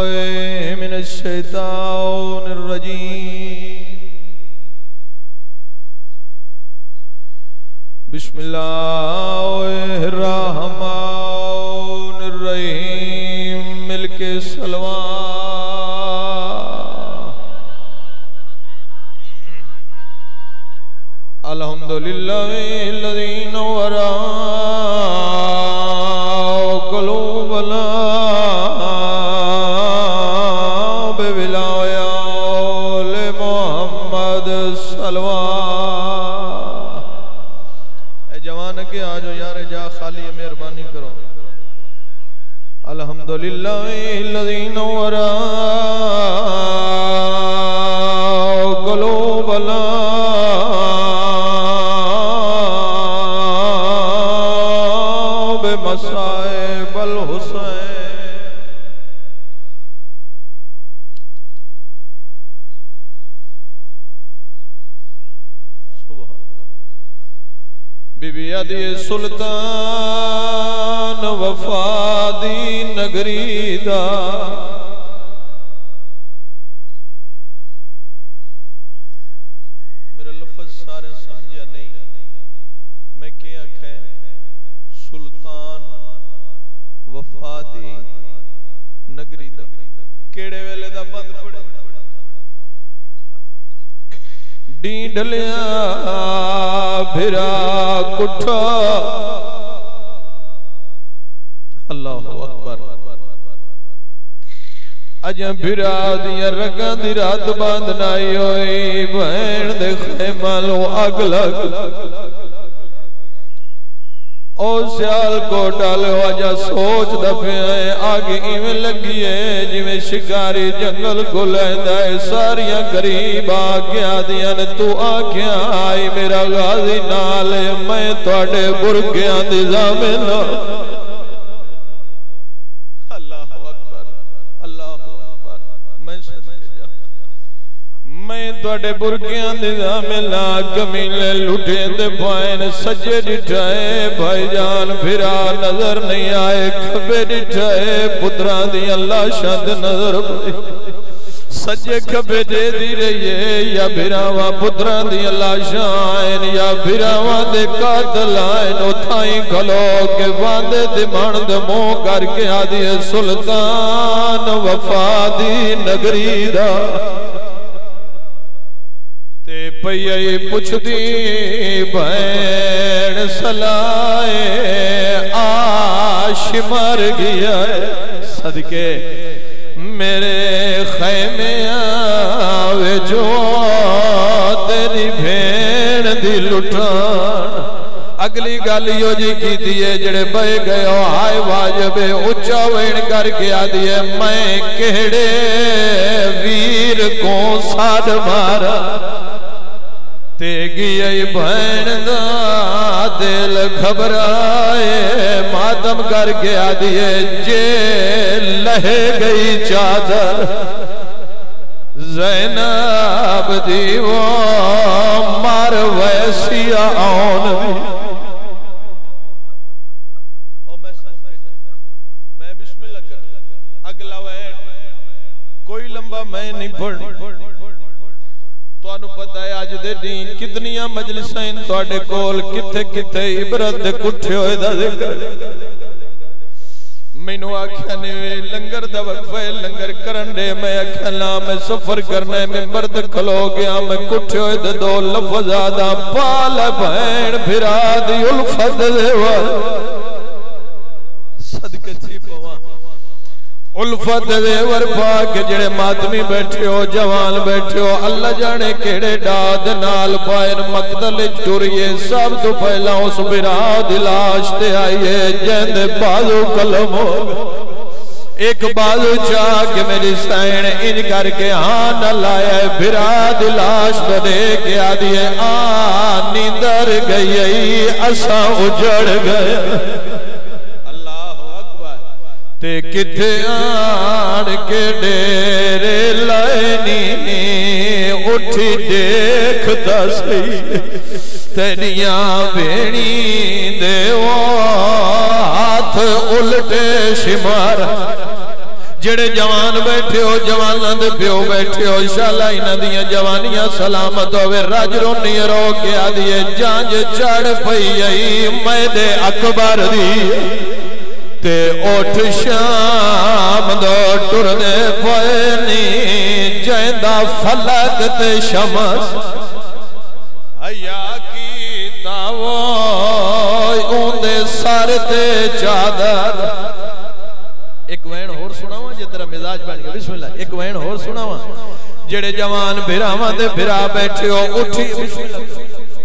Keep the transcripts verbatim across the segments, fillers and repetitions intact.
من الشیطان الرجیم بسم اللہ الرحمن الرحیم مل کے سلوات الحمدللہ الذی نور قلوبنا بولایات محمد صلوات. اے جوان کے آجو یار جا خالی مہربانی کرو. الحمدللہ الذی نور قلوبنا بمصائب الحسین. بی بی عدی سلطان وفادی نگری دا میرا لفظ سارے سمجھا نہیں میں کیا کہے سلطان وفادی نگری دا کیڑے ویلے دا بند پڑے ڈین ڈلیا بھرا کٹھا اللہ اکبر اجاں بھرا دیا رگاں دی رات باندھنائی ہوئی بہن دے خیمہ لو اگ لگ او سیال کو ڈالے وجہ سوچ دفعے آئے آگے ایویں لگی ہے جویں شکاری جنگل کو لیندہ ہے ساریاں قریب آگیا دیا نے تو آگیا آئی میرا غازی نالے میں توڑے برگیاں دی زامنہ. اللہ اکبر اللہ اکبر میں صدقے جا میں توڑے برگیاں دی زامنہ کمیلے لٹے دے پائن سجے ڈٹھائے بھائی جان بھرا نظر نہیں آئے کھبے ڈٹھائے پتران دی اللہ شاند نظر پڑی سجے کھبے دے دی رہیے یا بھراوہ پتران دی اللہ شاند یا بھراوہ دے قاتل آئین اتھائیں کھلو کے واندے دی ماند مو کر کے آدھی سلطان وفادی نگری دا تے پئی پچھ دی بین سلائے آش مر گیا ہے صدقے میرے خیمے آوے جو تیری بھین دی لٹان. اگلی گالیو جی کی دیئے جڑے بے گئے ہو آئے واجب اچھا وین کر کے آ دیئے میں کہڑے ویر کو ساڑ مارا تیگی ای بہن دا دل گھبرائے ماتم کر کے آدھیے جے لہے گئی چادر زینب دیو مار ویسی آن او میں سب کے جائے میں بسم اللہ کر اگلا وین کوئی لمبا میں نہیں پڑھنی تو انو پتہ ہے آج دے دین کتنیاں مجلسیں توڑے کول کتھے کتھے عبرت دے کٹھے ہوئے دا ذکر میں نو آکھیا نے لنگر دا وقفہ لنگر کرنڈے میں آکھیا میں سفر کرنے میں مرد کھلو گیا میں کٹھے ہوئے دے دو لفظ آدھا پال بہن بھرا دی الفت دے وار صدقے تھی پوان الفت دے ورپا کے جڑے ماتمی بیٹھے ہو جوان بیٹھے ہو اللہ جانے کیڑے ڈاد نال پائن مقتل چوریے سب تو پہلا اس براد لاشتے آئیے جہند بازو کلم ہو ایک بازو چاہ کہ میری سین ان کر کے آن لائے براد لاش بدے کے آدھیے آنی در گئی اسا اجڑ گئے تے کتھے آن کے ڈیرے لائنی اٹھی دیکھتا سی تیریاں بینی دیو ہاتھ الٹے شمار جڑے جوان بیٹھے ہو جواناں دے پیو بیٹھے ہو انشاءاللہ انہاں دیاں جوانیاں سلامت ہوے رج رونی رو کے آدیے جانج چڑھ پئی آئی میدے اکبر دی تے اٹھ شام دو ٹر دے پوئنی جیندہ فلک تے شمس حیا کی تاوئی اوندے سر تے چادر ایک وین اور سناواں جے تیرا مزاج بن گیا بسم اللہ ایک وین اور سناواں جڑے جوان بھراواں تے بھرا بیٹھے ہو اٹھی بسم اللہ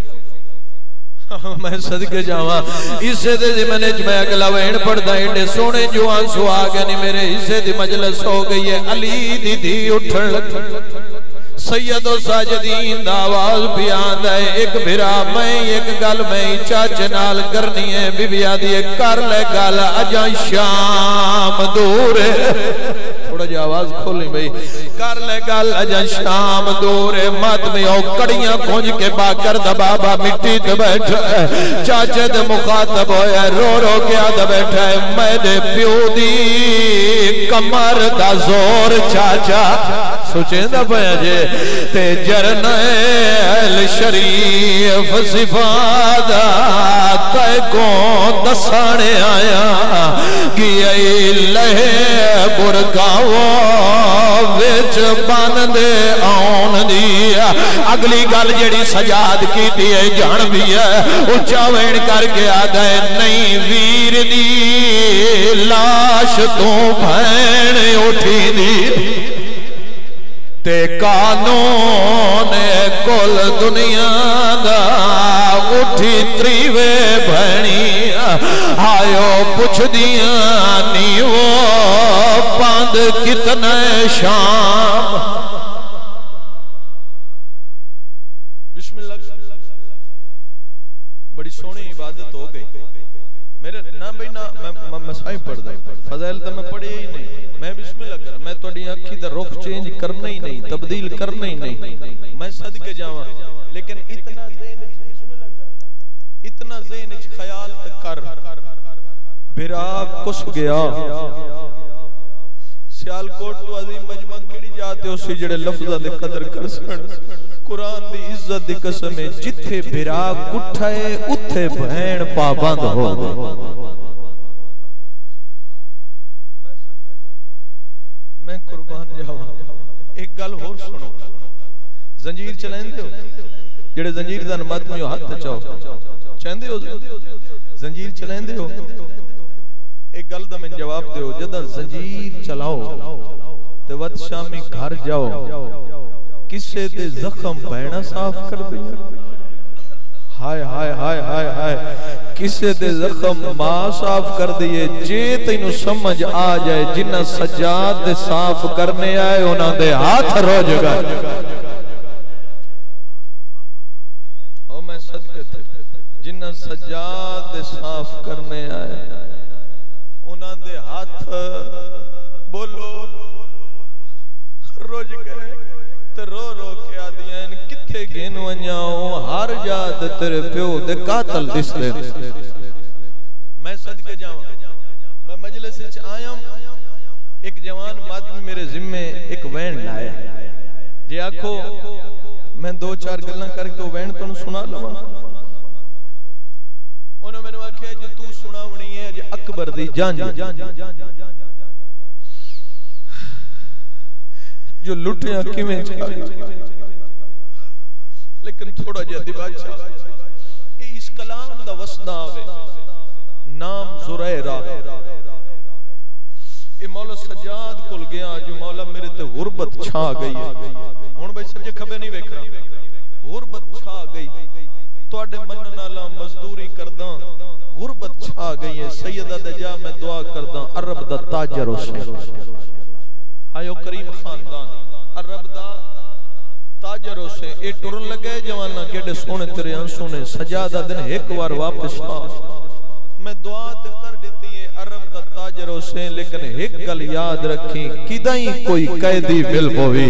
میں صدقے جاواں اسے دے زمانے چ میں اگلا وین پڑھدا ایڈے سونے جوان سہاگے نہیں میرے حصے دی مجلس ہو گئی ہے علی دی دی اٹھن لگ سید و ساجدین دا آواز بھی آندا ہے ایک بھرا میں ایک گل میں چاچے نال کرنی ہے بی بی آدھی ہے کر لے گل اجاں شام دور ہے تھوڑا جا آواز کھولیں بھئی کر لے گل اجاں شام دور ہے مات میں او کڑیاں کھونج کے باکر دا بابا مٹی تے بیٹھا ہے چاچے دے مخاطب ہویا ہے رو رو کے آدھا بیٹھا ہے میں دے پیو دی کمر دا زور چاچا سوچیں دا پایا جے تے جرنیل شریف صفادہ تے کو دسانے آیا گئی لہے برکاو وچ باندے آن دیا اگلی گل جڑی سجاد کی دیئے جان بھی ہے اچھا وین کر کے آدھا ہے نہیں ویر دی لاش تو بھین اٹھی دی تے قانون کل دنیا دا اٹھی تریوے بھنی آئیو پوچھ دیا نیو پاند کتنے شام بسم اللہ بڑی سونی عبادت ہو گئی میرے نام بھئی نا میں مسائب پڑھ دا فضائل تا میں پڑھی ہی نہیں میں بسم اللہ کر میں تو ڈی اکھی دا رخ چینج کرنا ہی نہیں تبدیل کرنا ہی نہیں میں صدقے جاواں لیکن اتنا ذہن بسم اللہ کر اتنا ذہن خیال کر بھرا کس گیا سیالکوٹ تو عظیم مجمع کیڑی جاتے ہو سی جڑے لفظہ دے قدر کر سکن قرآن دی عزت دی قسم ہے جتھے بھرا کٹھائے اتھے بہن پابند ہو گئے میں قربان جاواں ایک گل اور سنو زنجیر چلائیں دے ہو جڑے زنجیر دا نمات میں ہاتھ چاہو چاہیں دے ہو زنجیر چلائیں دے ہو ایک گل دا میں جواب دے ہو جدہ زنجیر چلاؤ تے وقت شامی گھر جاؤ کسے دے زخم بہنا صاف کر دیا ہائے ہائے ہائے ہائے ہائے کسے دے زخم ماں صاف کر دیئے جے تینو سمجھ آ جائے جنہ سجاد دے صاف کرنے آئے انہاں دے ہاتھ رو جگا او میں صدقے تھے جنہ سجاد دے صاف کرنے آئے انہاں دے ہاتھ بولو رو جگا تے رو رو کے آدیاں ان کتھے گھن ونیاؤں ہر جاد تیرے پیو دے قاتل دس دے میں صدقے جاؤں میں مجلس سے آیا ہوں ایک جوان مادمی میرے ذمے ایک وین لائے جی آکھو میں دو چار گلنا کر کے وین تو سنا لوں انہوں میں نے آکھیا جو تو سنا ہونی ہے جو اکبر دی جان جو لٹے آنکھی میں چھاڑی لیکن تھوڑا جہدی بادشاہ اے اس کلام دا وسطہ آوے نام زریرہ اے مولا سجاد کل گیا جو مولا میرے تے غربت چھا گئی ہے ہون بھائی سجے کھبے نہیں ویکھنا غربت چھا گئی تو اڈے منن والا مزدوری کرداں غربت چھا گئی ہے سیدہ دجا میں دعا کرداں عرب دا تاجر حسین آئیو کریم خاندان عرب دا تاجر حسین اے ٹرن لگے جوانا کیڑے سونے تیرے آنسونے سجادہ دن ایک وار واپس آ میں دعا تے کر دیتی ہے عرب دا تاجر حسین لیکن ایک گل یاد رکھی کدائیں کوئی قیدی مل ہوئی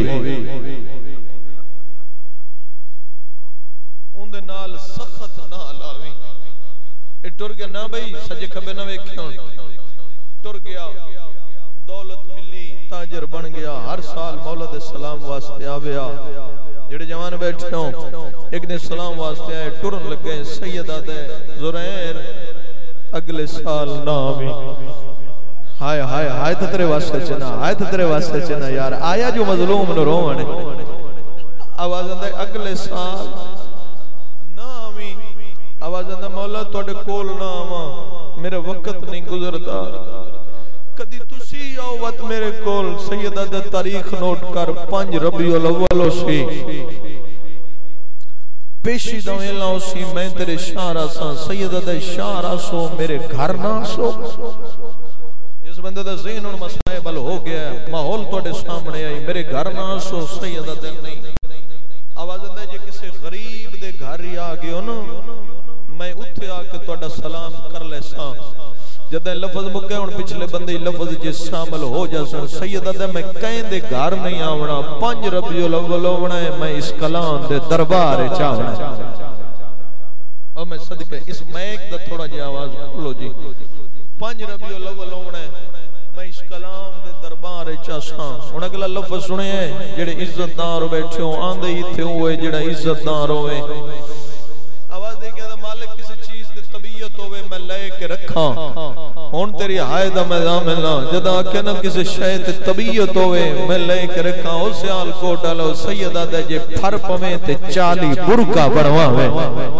ان دے نال سخت نہ لاویں اے ٹر گیا نہ بھئی سجے کھبے نہ ویکھیاں ٹر گیا دولت ملی تاجر بن گیا ہر سال مولا دے سلام واسطے آویا جڑے جوان بیٹھے ہوں ایک نے سلام واسطے آئے ٹرن لگے سیدہ دے زریر اگلے سال نامی ہائے ہائے ہائے تترے واسطے چنا ہائے تترے واسطے چنا یار آیا جو مظلوم نہ رونے آواز اندے اگلے سال نامی آواز اندے مولا توڑے کول ناما میرے وقت نہیں گزرتا کدی تسی آؤ وقت میرے کول سیدہ دے تاریخ نوٹ کر پانچ ربیع الاولو سی پیشی دوئے لاؤ سی میں تیرے شارہ سا سیدہ دے شارہ سو میرے گھر نہ سو جس بندے دا ذہن ان مسائب ہو گیا ہے ماحول توڑے سامنے آئی میرے گھر نہ سو سیدہ دے نہیں آواز اندے جے کسی غریب دے گھر ہی آگے ہو نا میں اتھے آکے توڑا سلام کر لے سا جدہ لفظ مکہ ان پچھلے بندے لفظ جس شامل ہو جاسن سیدہ دے میں کہیں دے گھر نہیں آونا پانچ ربیع الاول ہونا ہے میں اس کلام دے دربار چاہنا ہے اور میں صدقہ اس میک دا تھوڑا جی آواز کھولو جی پانچ ربیع الاول ہونا ہے میں اس کلام دے دربار چاہساں ان اگلا لفظ سنے ہیں جڑے عزت دار بیٹھے ہوں آندے ہی تھے ہوئے جڑا عزت دار ہوئے آواز دے گیا مالک کسی چیز دے طبیعت ہوئے میں لے کے رکھا ہون تیری حائدہ میں دامنا جدا کہ نہ کسی شاید طبیعت ہوئے میں لے کے رکھا ہو سیال کو ڈالو سیدہ دے جے پھر پمیں تے چالی برکا بڑھوا ہوئے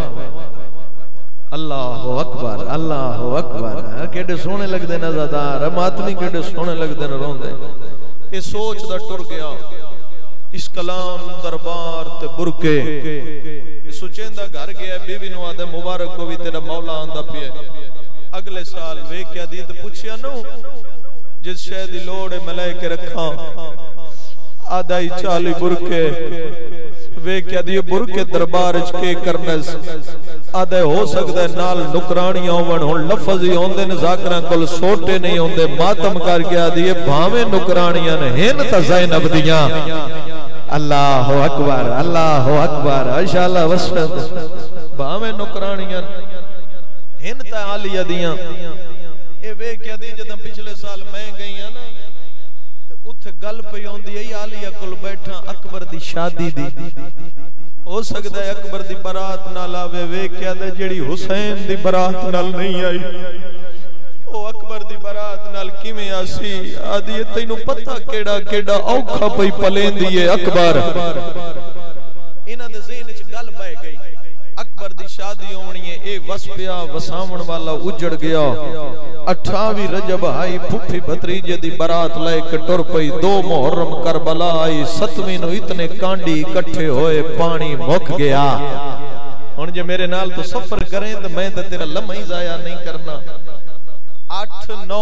اللہ اکبر اللہ اکبر کیڑے سونے لگ دے نزادار ماتمی کیڑے سونے لگ دے نہ رون دے یہ سوچ دا ٹر گیا اس کلام دربار تے برکے سچیندہ گھر گیا بیوی نو آدھے مبارک کو بھی تیرا مولا آندہ پیے اگلے سال وے کیا دیت پوچھیا نو جس شہدی لوڑے ملائکے رکھا آدھائی چالی برکے وے کیا دیو برکے دربار چکے کرنس آدھے ہو سکتا ہے نال نکرانیاں ہوون ہون لفظی ہوندے نزاکران کل سوٹے نہیں ہوندے ماتم کر گیا دیئے بھامے نکرانیاں ہن تا زینب دیاں اللہ اکبر اللہ اکبر انشاءاللہ وسفت بھامے نکرانیاں ہن تا آلیہ دیاں اے وے کیا دی جدہ پچھلے سال میں گئی ہیں نا اتھ گل پہ ہوندی ہے آلیہ کل بیٹھا اکبر دی شادی دی ہو سکتا ہے اکبر دی برات نال آوے وے کیا دے جڑی حسین دی برات نال نہیں آئی او اکبر دی برات نال کیویں آسی آدھی تینوں پتہ کیڑا کیڑا اوکھا پئی پلین دیئے اکبر انہاں دے ذہن وچ گل بہ گئی اکبر دی شادی ہونی ہے اے وسپیا وساون والا اجڑ گیا اٹھاوی رجب آئی پھپھی بھتریجے دی برات لے کے ٹر پئی دو محرم کربلا آئی ستویں نو اتنے کانڈی اکٹھے ہوئے پانی مک گیا ہن جے میرے نال تو سفر کریں تو میں تے تیرا لمحہ ہی ضائع نہیں کرنا آٹھ نو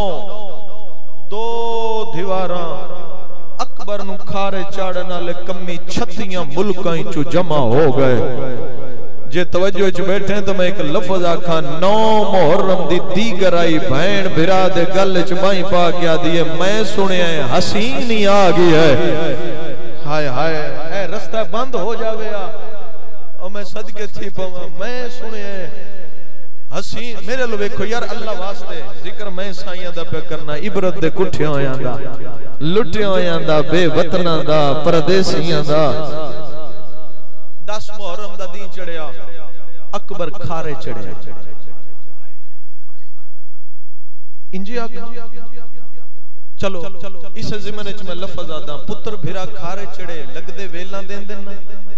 دو دیواراں اکبر نو کھارے چاڑن والے کمی چھتیاں ملکاں چوں جمع ہو گئے جے توجہ چ بیٹھے تو میں ایک لفظ آکھا نو محرم دی دیگر آئی بہن بھرا دے گل چ بائیں پا کیا دیئے میں سنے ہیں حسین ہی آ گئی ہے ہائے ہائے اے رستہ بند ہو جاوے آ اور میں صدقے تھی پاؤں میں سنے ہیں حسین میرے لو بیکھو یار اللہ واسطے ذکر میں سائیاں دا پہ کرنا عبرت دے کٹھیاں آیاں دا لٹیاں آیاں دا بے وطناں دا پردیسیاں دا دس محرم دا دین چڑھیا اکبر کھارے چڑھیا انجی آکھا چلو اس زمانے چ میں لفظ آدھا پتر بھیرا کھارے چڑھے لگ دے ویلاں دین دین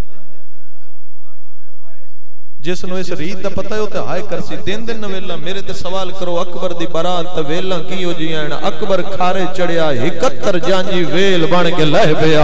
جس نو اس ریت دا پتہ ہوتا ہے ہائے کرسی دین دین ویلاں میرے تے سوال کرو اکبر دی برات تے ویلاں کی ہو جی ہیں اکبر کھارے چڑھیا اکہتر جانجی ویل بن کے لہ پیا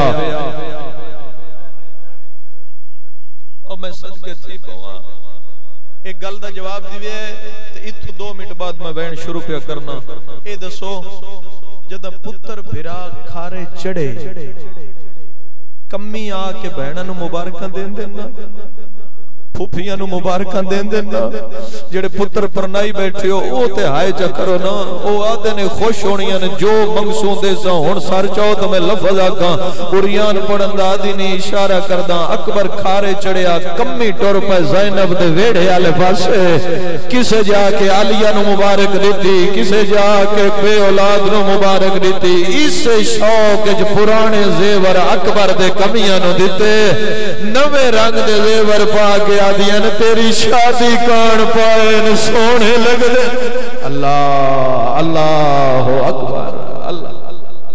اور میں صدقے تھی پوا ایک گل دا جواب دیوے تے اتھو دو منٹ بعد میں بین شروع پہ کرنا اے دسو جدہ پتر بھرا کھارے چڑھے کمی آ کے بہنہ نو مبارکہ دین دینا پھوپھیاں نو مبارکاں دین دینا جڑے پتر پرنائی بیٹھے ہو او تے ہائے چا کرو نا او آدھے نے خوش ہونیاں نے جو منگسوں دے سا ہون سار چاہو تو میں لفظ آکاں قریان پڑھن دا آدھی نے اشارہ کرداں اکبر کھارے چڑھیا کمی ٹور پہ زینب دے ویڑے آلے پاسے کسے جا کے علیہ نو مبارک دیتی کسے جا کے بے اولاد نو مبارک دیتی اس شوق جو پرانے زیور اکبر دے کمیاں نو دیتے نوے رنگ دے زیور پا کے آدھیاں تیری شادی کان پائے سونے لگ دے اللہ اللہ اکبر اللہ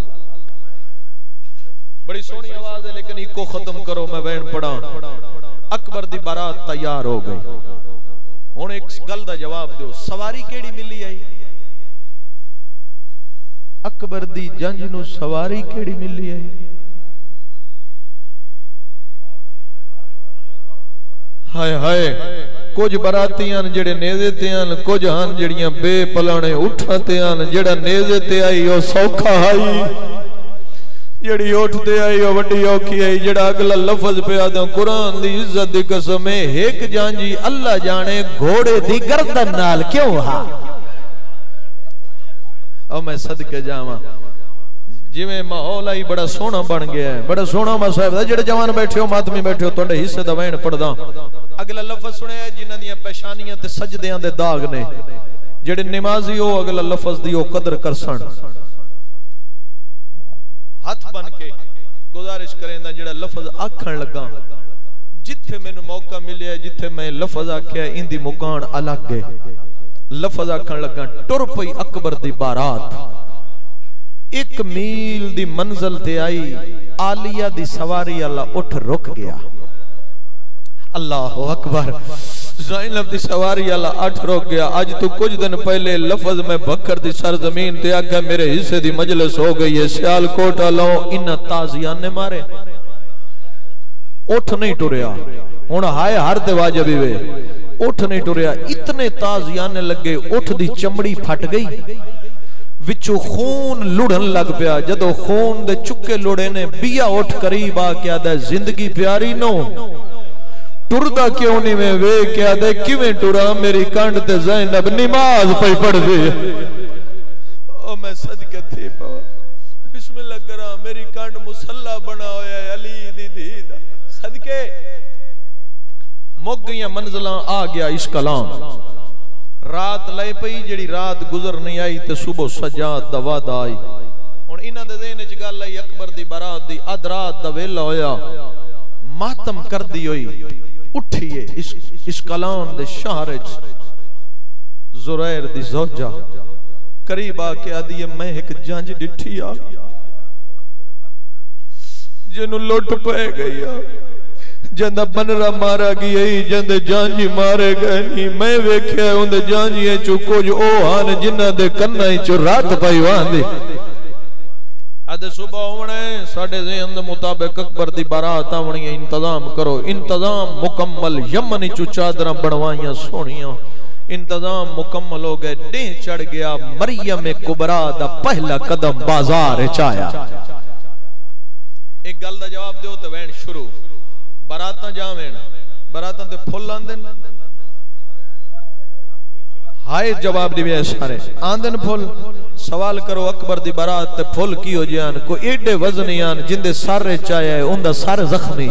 بڑی سونی آواز ہے لیکن ایک کو ختم کرو میں وین پڑھا اکبر دی بارات تیار ہو گئی ہون ایک گل دا جواب دیو سواری کیڑی ملی آئی اکبر دی جنج نو سواری کیڑی ملی آئی ہائے ہائے کچھ براتیاں جڑے نیزے تے آن کچھ ہاں جڑیاں بے پلانے اٹھاتے آن جڑا نیزے تے آئی او سوکھا آئی جڑی اٹھتے آئی او وڈی اوکھی آئی جڑا اگلا لفظ پہ آدھا قرآن دی عزت دی قسمیں ایک جانجی اللہ جانے گھوڑے دی گردن نال کیوں ہاں او میں صدقے جاواں جی میں ماحول آئی بڑا سونا بن گیا ہے بڑا سونا مسائب دا جڑے جوان بیٹھے ہو ماتمی بیٹھے ہو توڑے حصے دا وین پڑھ دا اگلا لفظ سنے ہے جنہ دیا پیشانیاں تے سجدیاں دے داغ نے جڑے نمازی ہو اگلا لفظ دیو قدر کرسن ہاتھ بن کے گزارش کریں دا جڑا لفظ آکھن لگا جتھے میں نے موقع ملیا ہے جتھے میں لفظ آکھیا ہے ان دی مکان الگ گئے لفظ آکھن لگا ٹر پئی اکبر دی بارات ایک میل دی منزل تے آئی آلیہ دی سواری اللہ اٹھ رک گیا اللہ اکبر زینب دی سواری اللہ اٹھ رک گیا آج تو کچھ دن پہلے لفظ میں بکر دی سرزمین تے آگا میرے حصے دی مجلس ہو گئی ہے سیال کوٹا لو انہ تازیان نے مارے اٹھ نہیں ٹوریا ہونا ہائے ہر دے واجبی وے اٹھ نہیں ٹوریا اتنے تازیان نے لگے اٹھ دی چمڑی پھٹ گئی وچو خون لڑن لگ پیا جدو خون دے چکے لڑے نے بیا اٹھ قریب آ کیا دے زندگی پیاری نو ٹردہ کیوں نہیں میں وے کیا دے کیویں ٹرا میری کانڈ تے زینب نماز پہ پڑھ دے او میں صدقہ تھی پاو بسم اللہ کرا میری کانڈ مسلح بنا ہویا ہے علی دی دی دا صدقے مک گئیاں منزلہ آ گیا اس کلام رات لائے پئی جڑی رات گزر نہیں آئی تے صبح سجاد دا وعدہ آئی ہن انہاں دے ذہن وچ گل آئی اکبر دی بارات دی اد رات دا ویلا ہویا ماتم کر دی ہوئی اٹھیے اس اس کلام دے شہر وچ زریر دی زوجہ قریب آ کے آدھی میں ایک جانج ڈٹھی آ جنو لٹ پے گئی آ جندہ بنرہ مارا گئی جندہ جانجی مارے گئے نہیں میں ویکھے اندہ جانجی ہیں چو کچھ او آنے جنہ دے کنہ ہی چو رات پائی وان دے آدھے صبح ہونے ساڑھے ذہن دے مطابق اکبر دی بارات آونی انتظام کرو انتظام مکمل یمنی چو چادرہ بڑوائیاں سونیاں انتظام مکمل ہو گئے ڈیں چڑھ گیا مریم کبرا دا پہلا قدم بازار چایا ایک گل دا جواب دیو تو وین شروع براتاں جاویں براتاں تے پھول آندن ہائے جواب دی میں سارے آندن پھول سوال کرو اکبر دی برات تے پھول کی ہو جان کو ایڈے وزنی آن جندے سارے چاہے ہے اندہ سارے زخمی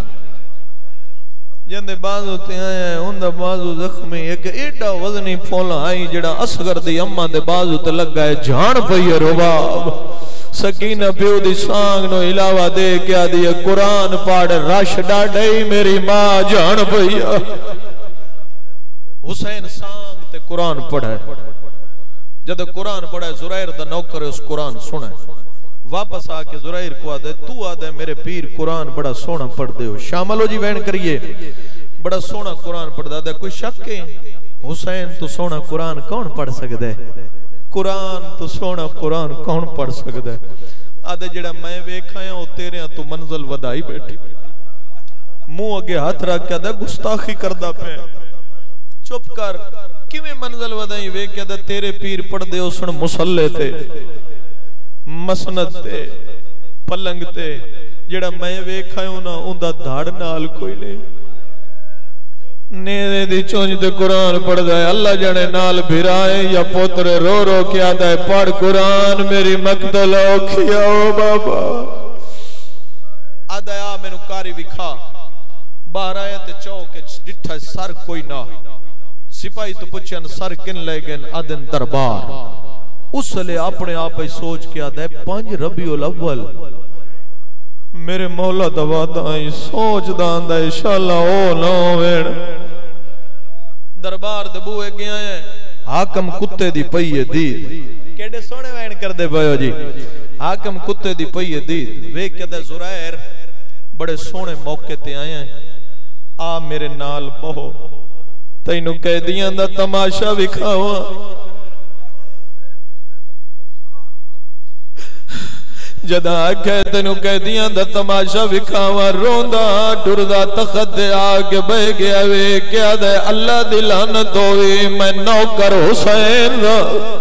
جندے بازو تے آئے ہیں اندہ بازو زخمی ایک ایڈا وزنی پھول آئی جڑا اصغر دی اممہ دے بازو تے لگ گئے جھان پئی رباب سکینہ پیو دی سانگ نو علاوہ دے کیا دی قرآن پاڑ رش ڈاڑی میری ماں جان پیا حسین سانگ تے قرآن پڑھے جد قرآن پڑھے زرائر دا نوکر اس قرآن سنے واپس آکے زرائر کو آدھے تو آدھے میرے پیر قرآن بڑا سونا پڑھ دے ہو شاملو جی وین کریے بڑا سونا قرآن پڑھ دے کوئی شک ہے حسین تو سونا قرآن کون پڑھ سکتے قرآن تو سونا قرآن کون پڑھ سکتا ہے آدھے جڑا میں ویکھا ہے وہ تیرے ہاں تو منزل ودائی بیٹھی منہ اگے ہاتھ رکھ کے آدھے گستاخی کردہ پہ چپ کر کیویں منزل ودائی ویکھا دے تیرے پیر پڑھ دے اسن مسلے تے مسند تے پلنگ تے جڑا میں ویکھا ہے انہاں اندہ دھاڑ نال کوئی نہیں نیدے دی چونج تے قرآن پڑھ دائے اللہ جانے نال بھرائے یا پوتر رو رو کیا دائے پڑھ قرآن میری مقتل اوکھیا او بابا آدھایا میں نو کاری وکھا باہر آیا تے چوکے ڈٹھا سر کوئی نہ سپاہی تو پچھن سر کن لے گن آدن دربار اس لئے اپنے آپ ہی سوچ کیا دائے پانچ ربیع الاول میرے مولا دوا دائیں سوچ دان دائیں انشاءاللہ او نو ویڑ دربار دبوئے گیا ہے حاکم کتے دی پئیے دید کیڑے سونے وین کر دے بھائیو جی حاکم کتے دی پئیے دید وے کہدے زرائر بڑے سونے موقع تے آئے ہیں آ میرے نال بہو تینو قیدیاں دا تماشا وکھاواں جدا آکھے تینو قیدیاں دا تماشا وکھاواں روندا ٹردا تخت دے آگے بہ گیا وے کیا دے اللہ دی لعنت ہوئی میں نوکر حسین دا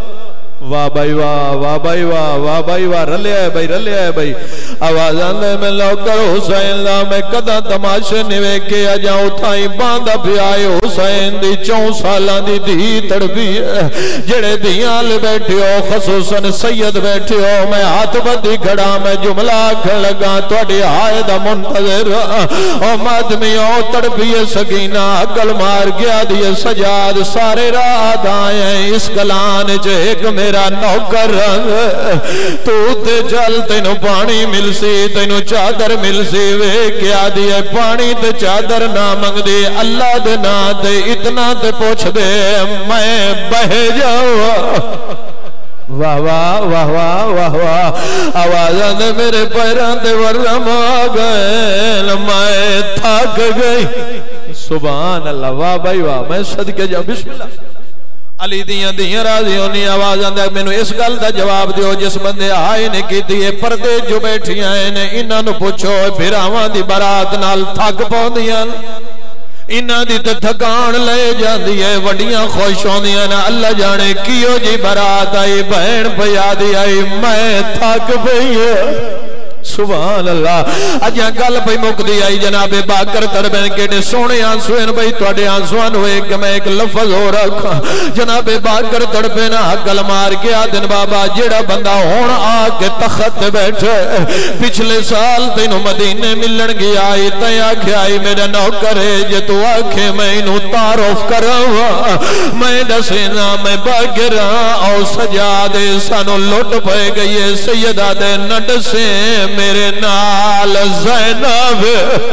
واہ بھائی واہ واہ بھائی واہ واہ بھائی واہ رلے آئے بھائی رلے آئے بھائی آواز آندے میں لوکر حسین دا میں کدا تماشے نوے کے آجاں اٹھائی باندھا بھی آئے حسین دی چون سالان دی دی تڑپی ہے جڑے دیاں لے بیٹھے ہو خصوصاً سید بیٹھے ہو میں ہاتھ بدی کھڑا میں جملہ کھڑ لگا توڑی آئے دا منتظر او مادمی او تڑپی سکینہ عقل مار گیا دیئے سجاد سارے رات آئے اس کلان چے ایک میرے میرا نوکر رنگ تو تے جل تینو پانی مل سی تینو چادر مل سی وے کیا دیئے پانی تے چادر نہ منگ دی اللہ دے نا تے اتنا تے پوچھ دے میں بہ جاؤ واہ واہ واہ واہ واہ واہ آوازاں دے میرے پیران دے ورم آگئے میں تھاک گئی سبحان اللہ واہ بھائی واہ میں صدقے جاؤ بسم اللہ علی دیاں دیاں راضی ہونی آواز آندہ میں نے اس گل دا جواب دیو جس بندے آئے نے کی دیئے پردے جو بیٹھی آئے نے انہاں نو پوچھو پھر آواں دی برات نال تھک پاؤں دیاں انہاں دی تے تھکان لے جان دیئے وڈیاں خوش ہوں دیاں نا اللہ جانے کیو جی برات آئی بہن پیا دی آئی میں تھک پئیے سبحان اللہ اجاں گل پئی مکدی آئی جناب باکر تربین کیڑے سونے آنسویں بھئی تواڈے آنسواں ہوئے کہ میں ایک لفظ ہو رکھا جناب باکر تربین گل مار کے آدن بابا جیڑا بندہ ہون آ کے تخت بیٹھے پچھلے سال تینوں مدینے ملن گی آئی تے آکھے آئی میرا نوکر ہے جے تو آکھے میں انہوں تعارف کروا میں دسینا میں باگرا او سجادے سانو لوٹ پے گئی سیدہ دے نڈسے میرے نال زینب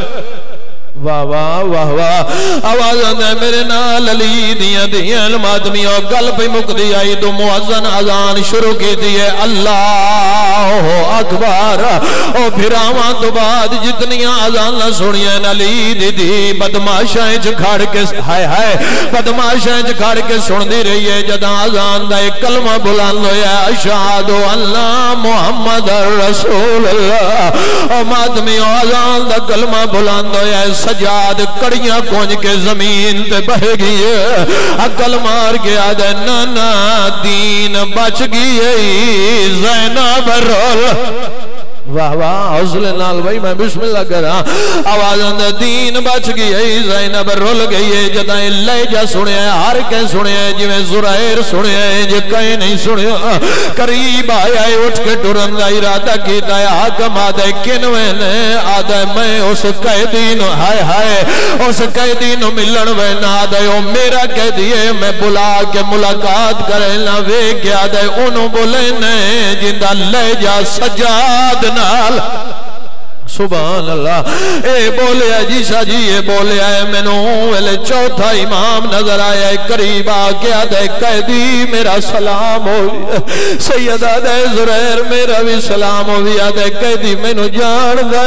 واہ واہ واہ واہ آوازاں دے میرے نال علی دیاں دیاں مادمیوں گل پہ مکدی آئی دو معزن اذان شروع کی دیئے اللہ اکبر او پھر آوان تو بعد جتنیاں اذان نہ سنیاں علی دی دی بدماشائیں چکھاڑ کے ہائے ہائے بدماشائیں چکھاڑ کے سن دی رہی ہے جداں اذان دا ایک کلمہ بلند ہویا اشہد اللہ محمد رسول اللہ او مادمیوں اذان دا کلمہ بلند ہویا سجاد کڑیاں کونج کے زمین تے بہ گئی عقل مار گیا دے نانا دین بچ گئی زینب رول واہ واہ حوصلے نال بھائی میں بسم اللہ کرا آواز اندر دین بچ گئی زینب رول گئی جدائیں لے جا سنے ہر کہیں سنے جویں زرائر سنے جو کہیں نہیں سنے قریب آیا اٹھ کے ٹرن دا ارادہ کیتا ہے حاکم آدھے کنویں نے آدھے میں اس قیدین ہائے ہائے اس قیدین ملن وین آدھے او میرا قیدی ہے میں بلا کے ملاقات کرے نہ وے کے آدھے انہوں بولے نے جندہ لے جا سجاد نال سبحان اللہ اے بولے جی شاہ جی اے بولے آئے میں نو ویلے چوتھا امام نظر آیا قریب آگیا دے قیدی میرا سلام ہوئی سیدہ دے زریر میرا بھی سلام ہوئی آدھے قیدی میں نو جان دے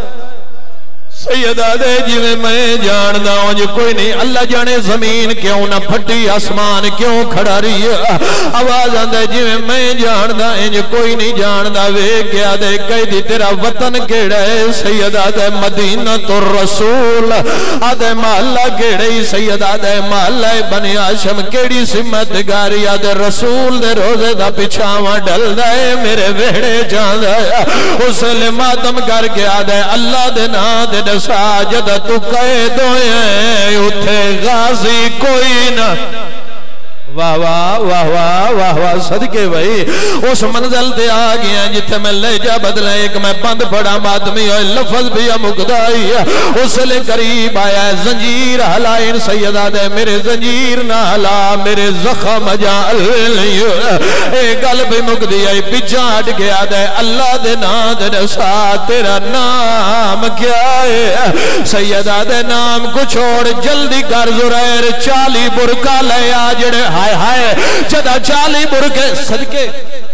سیدہ دے جی میں میں جاندہ ہوں جی کوئی نہیں اللہ جانے زمین کیوں نہ پھٹی آسمان کیوں کھڑا رہی ہے آواز آندے جی میں میں جاندہ ہیں جی کوئی نہیں جاندہ وے کیا دے قیدی تیرا وطن کیڑا ہے سیدہ دے مدینہ تو رسول آدھے محلہ کیڑے سیدہ دے محلہ بنی آشم کیڑی سمت گاری آدھے رسول دے روزے دا پچھاواں ڈل دے میرے ویڑے جاندہ اس لئے ماتم کر کے آدھے اللہ دے نا دے دسا جدہ تو قید ہوئے اتھے غازی کوئی نہ واہ واہ واہ واہ واہ واہ صدقے بھائی اس منزل دے آگیا جتے میں لے جا بدلے ایک میں بند پڑا مادمی ہوئے لفظ بھی مقدائی اس لئے قریب آیا زنجیر حلائن سیدہ دے میرے زنجیر نہ حلا میرے زخم جال اے گل بھی مقدی آئی پیچھا ہٹ گیا دے اللہ دے نا دے نسا تیرا نام کیا ہے سیدہ دے نام کو چھوڑ جلدی کر زریر چالی برکا لے آجڑے ہائے ہائے جدہ چالی برکے صدقے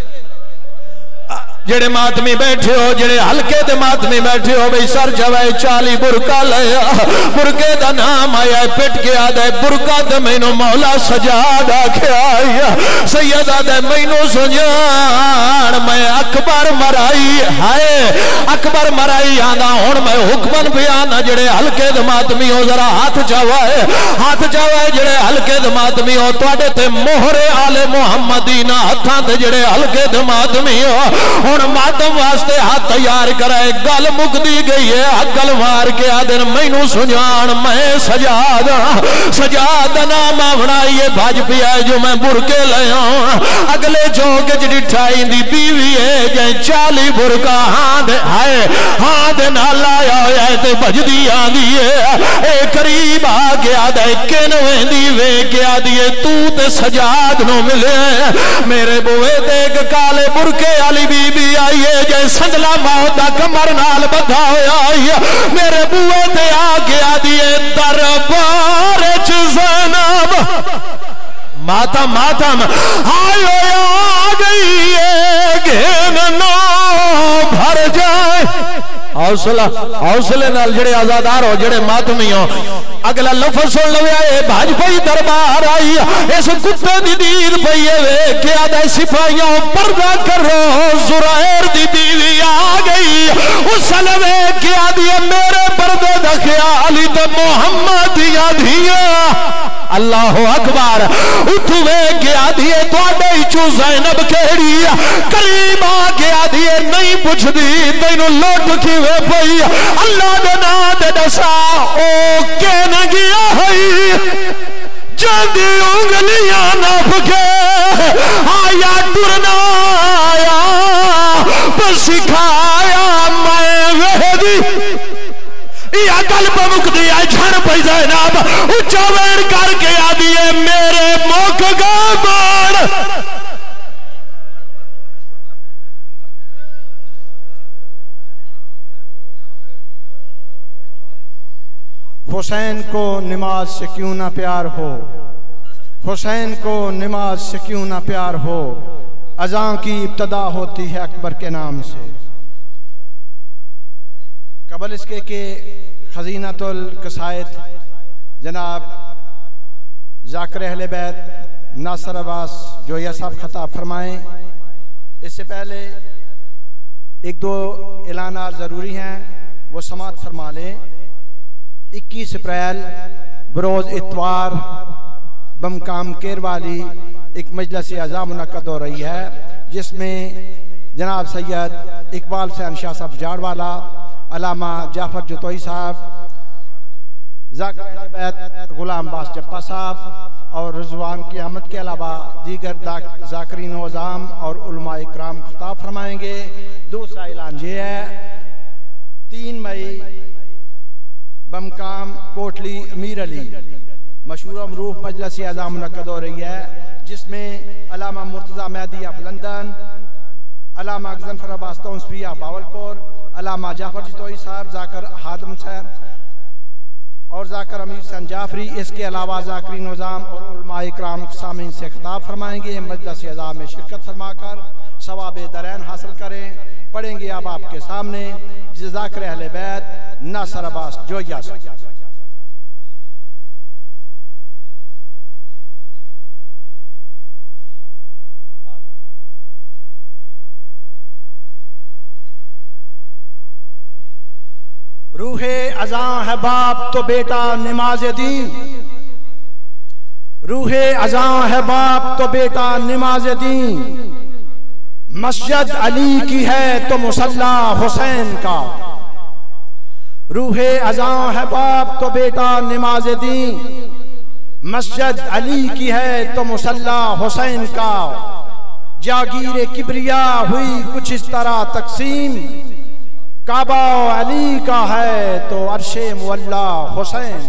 جڑے ماتمی بیٹھے ہو جڑے ہلکے دے ماتمی بیٹھے ہو بھئی سر جوائے چالی برکا لیا برکے دا نام آیا پٹ کے آدھے برکا دے مینو مولا سجاد آکھے آیا سیدہ دے مینو سجان میں اکبر مرائی ہائے اکبر مرائی آنا ہون میں حکمن بھی آنا جڑے ہلکے دے ماتمی ہو ذرا ہاتھ جوائے ہاتھ جوائے جڑے ہلکے دے ماتمی ہو توڑے تے مہر آل محمدینہ ہتھاں تے جڑے ہلکے دے ماتمی ہو اور ماتم واسطے ہاتھ تیار کرائے گل مقدی گئی ہے گل مار کے آدھر مینو سنجان میں سجاد سجاد نام آونائیے بھاج پیا جو میں برکے لے آؤں اگلے چوک جڑی ٹھائی دی بیوی ہے جائیں چالی برکا ہاں دے آئے ہاں دے نالا آیا ہے تے بھج دی آدھی ہے اے قریب آگے آدھے کنویں دی وے کے آدھیے تو تے سجاد نو ملے میرے بوئے دیکھ کالے برکے علی بی بی آئیے جائے سنگلا موتا کمر نال بدھا ہویا آئیے میرے بوئے تے آگے آدھیے دربار چ زینب ماتم ماتم آئیے آگئی گھن نو بھر جائے حوصلہ حوصلے نال جڑے آزادار ہو جڑے ماتمی ہو اگلا لفظ سن لویا ہے بھاج پئی دربار آئی اس کتے دی دید پئی ہے کیا دے سپاہیوں پردہ کرو زرائر دی بیوی آ گئی اس لوے کیا دیا میرے پردے دا خیالی تے محمد یا دیا اللہ اکبر اٹھوے کیا دیئے تو آڈے چو زینب کہڑی قریب آگیا دیئے نہیں پوچھ دی تینو لوٹ کیوے پئی اللہ دنا دے دسا او کہنے گیا ہے جدی انگلیاں نف کے آیا ٹرنا آیا بس سکھایا میں وحدی یا قلب مقدی ہے جھن پہ زینب اچھا وین کر کے آدھیے میرے موک گابان حسین کو نماز سے کیوں نہ پیار ہو حسین کو نماز سے کیوں نہ پیار ہو اذان کی ابتدا ہوتی ہے اکبر کے نام سے قبل اس کے کہ خزینۃ القصائد جناب ذاکر اہل بیت ناصر عباس جو یہ صاحب خطاب فرمائیں اس سے پہلے ایک دو اعلانات ضروری ہیں وہ سماعت فرما لیں اکیس اپریل بروز اتوار بمقام کیروالی ایک مجلس اعزاء منعقد ہو رہی ہے جس میں جناب سید اقبال حسین شاہ صاحب جاڑوالا علامہ جعفر جتوئی صاحب ذاکر اہل بیت غلام عباس چپا صاحب اور رضوان کی آمد کے علاوہ دیگر ذاکرین و عظام اور علماء اکرام خطاب فرمائیں گے دوسرا اعلان یہ ہے تین مئی بمقام کوٹلی امیر علی مشہور و معروف مجلس اعزاء منعقد ہو رہی ہے جس میں علامہ مرتضی مہدی آف لندن علامہ غضنفر عباس تونسوی آف باولپور علامہ جعفر جتوئی صاحب ذاکر حادم صاحب اور ذاکر امیر حسین جعفری اس کے علاوہ ذاکرین نظام اور علماء اکرام سامعین سے خطاب فرمائیں گے مجلس اعزاء میں شرکت فرما کر ثواب درین حاصل کریں پڑھیں گے اب آپ کے سامنے ذاکر اہل بیت ناصر عباس جویا صاحب روح ازاں ہے باپ تو بیٹا نماز دین روح ازاں ہے باپ تو بیٹا نماز دین مسجد علی کی ہے تو مصلی حسین کا روح ازاں ہے باپ تو بیٹا نماز دین، مسجد علی کی ہے تو مصلی حسین کا، جاگیر کبریا ہوئی کچھ اس طرح تقسیم، کعبہ علی کا ہے تو عرش مولا حسین۔